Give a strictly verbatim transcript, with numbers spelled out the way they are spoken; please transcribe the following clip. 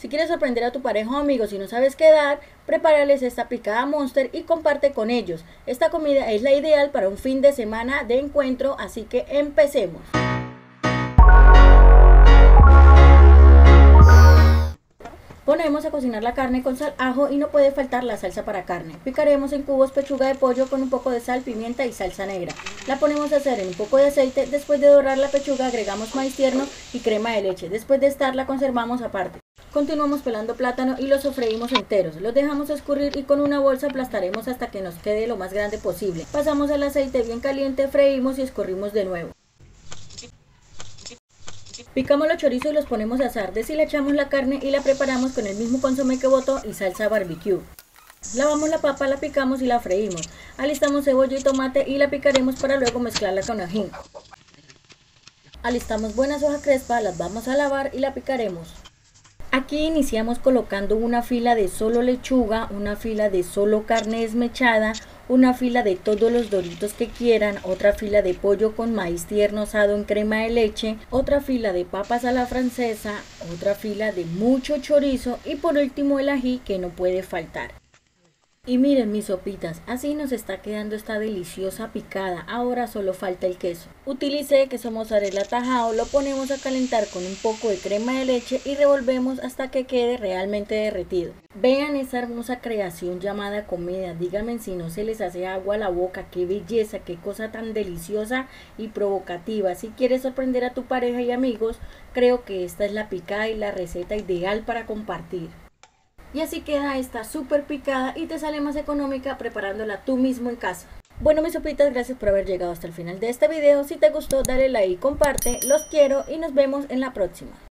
Si quieres sorprender a tu pareja o amigos y no sabes qué dar, prepárales esta picada Monster y comparte con ellos. Esta comida es la ideal para un fin de semana de encuentro, así que empecemos. Ponemos a cocinar la carne con sal, ajo y no puede faltar la salsa para carne. Picaremos en cubos pechuga de pollo con un poco de sal, pimienta y salsa negra. La ponemos a hacer en un poco de aceite. Después de dorar la pechuga agregamos maíz tierno y crema de leche. Después de estar la conservamos aparte. Continuamos pelando plátano y los sofreímos enteros. Los dejamos escurrir y con una bolsa aplastaremos hasta que nos quede lo más grande posible. Pasamos al aceite bien caliente, freímos y escurrimos de nuevo. Picamos los chorizos y los ponemos a asar. Deshilachamos la carne y la preparamos con el mismo consomé que botó y salsa barbecue. Lavamos la papa, la picamos y la freímos. Alistamos cebolla y tomate y la picaremos para luego mezclarla con ají. Alistamos buenas hojas crespas, las vamos a lavar y la picaremos. Aquí iniciamos colocando una fila de solo lechuga, una fila de solo carne desmechada, una fila de todos los doritos que quieran, otra fila de pollo con maíz tierno asado en crema de leche, otra fila de papas a la francesa, otra fila de mucho chorizo y por último el ají que no puede faltar. Y miren mis sopitas, así nos está quedando esta deliciosa picada, ahora solo falta el queso. Utilicé queso mozzarella tajado, lo ponemos a calentar con un poco de crema de leche y revolvemos hasta que quede realmente derretido. Vean esa hermosa creación llamada comida, díganme si no se les hace agua a la boca, qué belleza, qué cosa tan deliciosa y provocativa. Si quieres sorprender a tu pareja y amigos, creo que esta es la picada y la receta ideal para compartir. Y así queda esta súper picada y te sale más económica preparándola tú mismo en casa. Bueno mis sopitas, gracias por haber llegado hasta el final de este video. Si te gustó dale like y comparte, los quiero y nos vemos en la próxima.